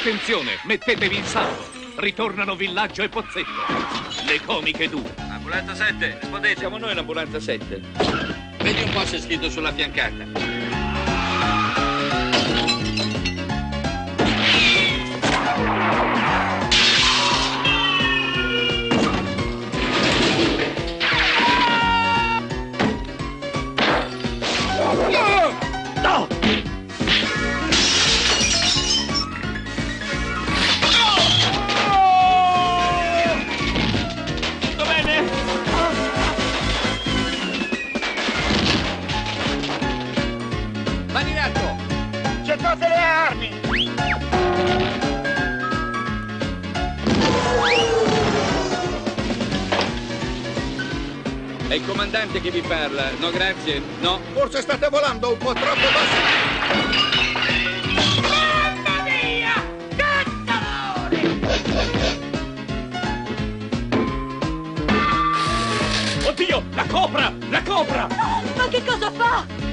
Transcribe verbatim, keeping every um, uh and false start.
Attenzione, mettetevi in salvo. Ritornano Villaggio e Pozzetto. Le comiche due. Ambulanza sette, rispondete. Siamo noi l'ambulanza sette. Vedi un po' se è scritto sulla fiancata. No! Tutto bene? Mani in alto! Gettate le armi! È il comandante che vi parla. No, grazie. No. Forse state volando un po' troppo basso. Mamma mia! Cazzarola! Oddio, la copra! La copra! Ma che cosa fa?